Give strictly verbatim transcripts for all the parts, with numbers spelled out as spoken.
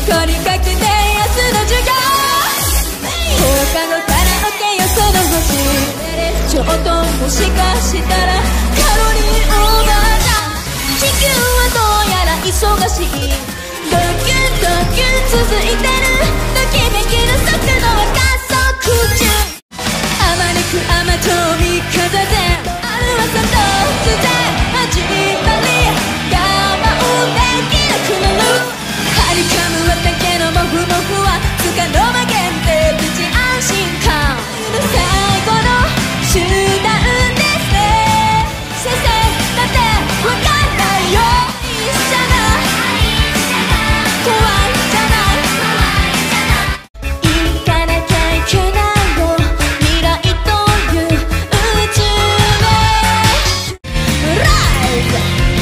残りかけて明日の授業放課後カラオケよその星ちょっともしかしたらカロリーオーバーだ地球はどうやら忙しいドキュンドキュン続いてるときめきの速度は加速中あまねく甘と三風である朝突然始まり我慢できなくなる張りかむ畑のモフモフはつかの間限定プチ安心感最後の手段ですね先生だってわかんないよいいじゃない怖いじゃない行かなきゃいけないよ未来という宇宙へ Rise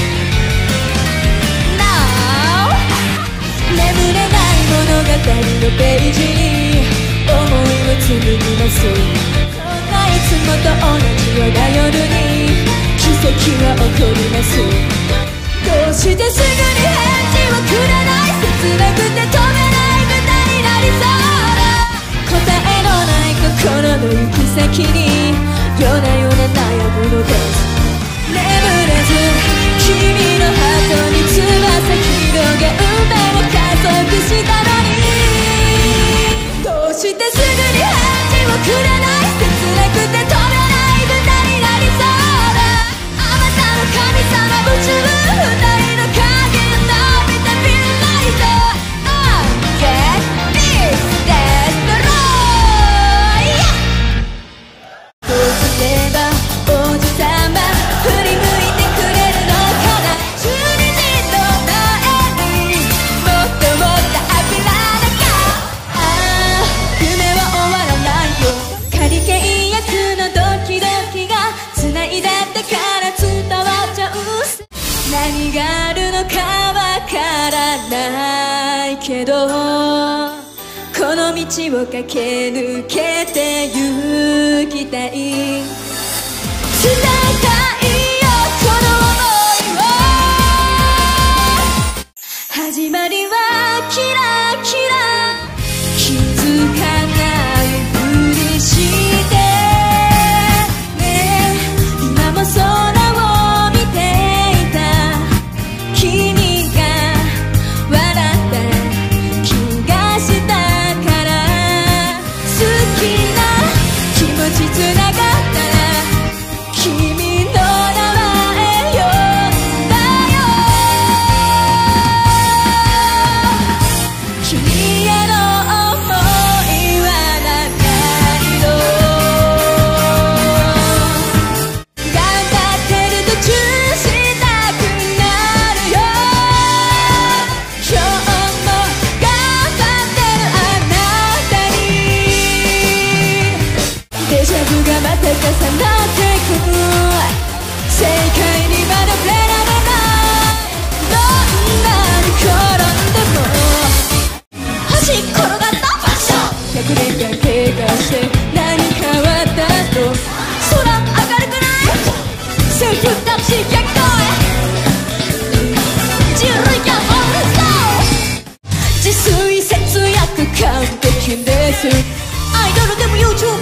Now 眠れない物語のページに思いを紡ぎますそんないつもと同じような夜に奇跡は起こりますどうしてすぐに返事をくれない切なくて止めない歌になりそうだ答えのない心の行き先に夜な夜な悩むのです眠れず君のハートに翼広げ運命を加速したのにどうしてすぐに返事をくれない切なくて止めない歌になりそうだあまたの神様夢中二人の影の伸びたピンライト Oh get this destroy どうすれば王子様振り向いてくれるのかなじゅうにじの前にもっともっと諦めなきゃああ夢は終わらないよ仮契約のドキドキが繋いだってから伝わっちゃう何があるのかわからないけどこの道を駆け抜けて行きたい伝えたいよこの想いを始まりはキラキラ気づかないふりしてね今も空を見ていた君が笑った気がしたから好きな気持ちつながったら君の名前呼んだよ君への想いはないの頑張ってる途中したくなるよ今日も頑張ってるあなたにデジャブがまた重なってく正解にまだ触れられないどんなに転んでも端っ転がったファッションひゃくねんかん経過して何変わったと空明るくないセルフタッチ逆行へ人類がオールスター自炊節約完璧ですアイドルでも YouTuber